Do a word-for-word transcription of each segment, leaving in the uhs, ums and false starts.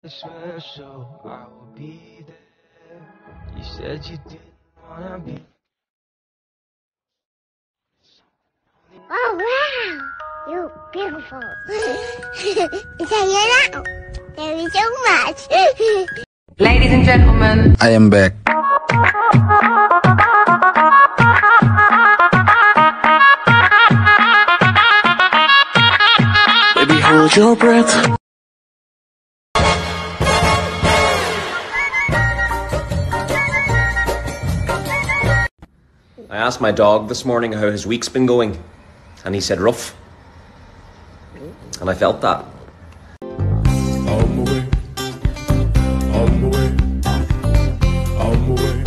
swear so, I will be there. You said you didn't wanna be. Oh wow, you're beautiful. Say it out. Thank you so much. Ladies and gentlemen, I am back. Baby, hold your breath. I asked my dog this morning how his week's been going, and he said rough. And I felt that. On my way. On my way. On my way.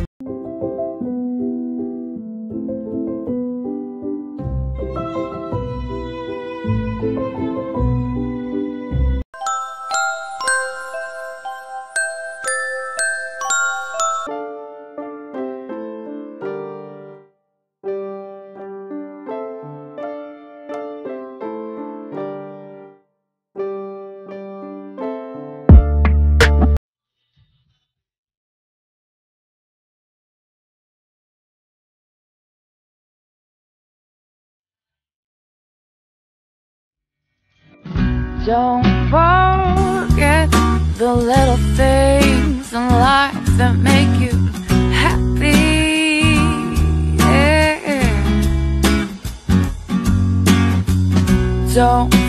Don't forget the little things in life that make you happy. Yeah. Don't